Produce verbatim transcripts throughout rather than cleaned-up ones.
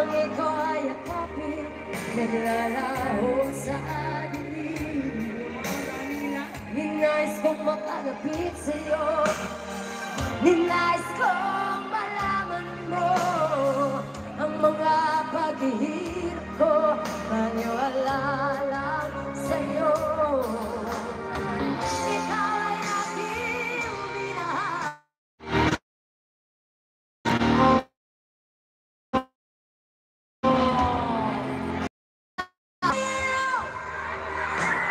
Nang ikaw ay yakapin, naglalaho sa dilim. Ninais kong makalapit sa'yo, ninais kong malaman mo ang mga paghihirap ko, maniwala lang sa'yo. Ikaw ay aking minahal.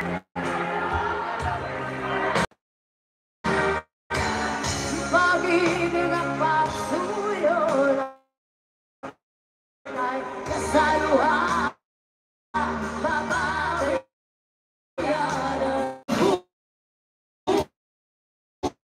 Pag